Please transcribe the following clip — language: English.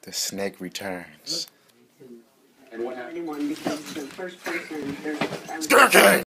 The snake returns. And what happened? Because the first person, there's